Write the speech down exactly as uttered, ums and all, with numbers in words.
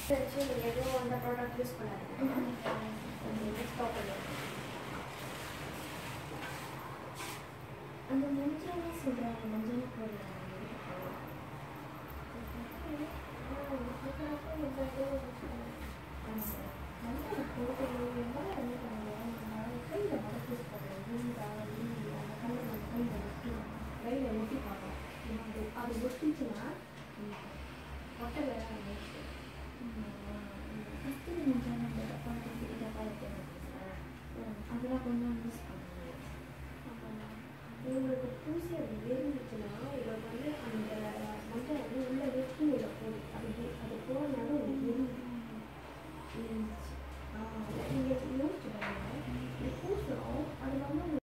ஏதோ அந்த product use பண்ணாதீங்க. ஸ்டாப் பண்ணுங்க. அந்த மஞ்சள் சொல்கிறாங்க, மஞ்சள் போடலாம். கையில் ஒட்டி பார்க்கலாம். அது ஒட்டிச்சுன்னா ஒட்டலை